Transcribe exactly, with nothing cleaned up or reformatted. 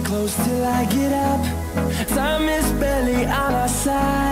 close till I get up. Time is barely on our side.